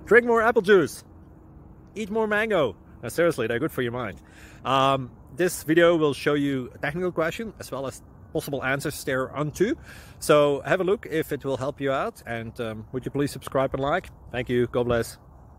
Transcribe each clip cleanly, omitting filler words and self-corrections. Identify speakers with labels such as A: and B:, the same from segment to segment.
A: Drink more apple juice. Eat more mango. No, seriously, they're good for your mind. This video will show you a technical question as well as possible answers thereunto. So have a look if it will help you out, and would you please subscribe and like? Thank you. God bless.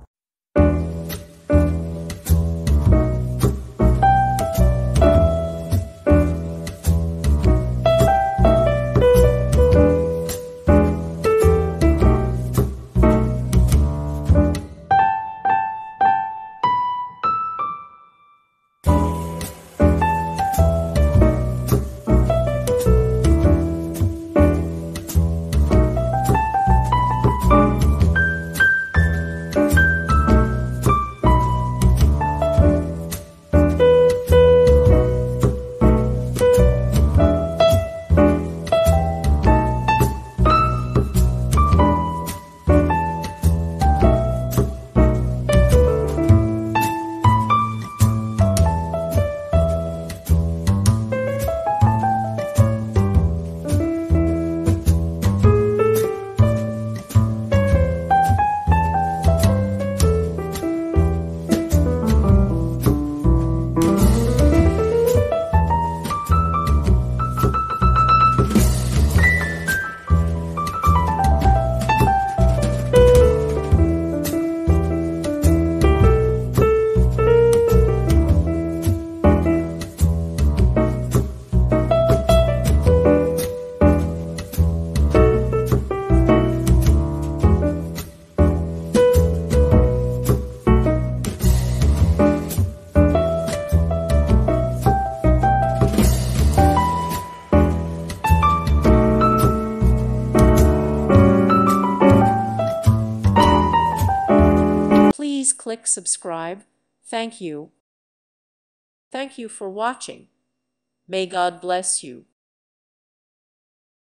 B: Please click subscribe. Thank you. Thank you for watching. May God bless you.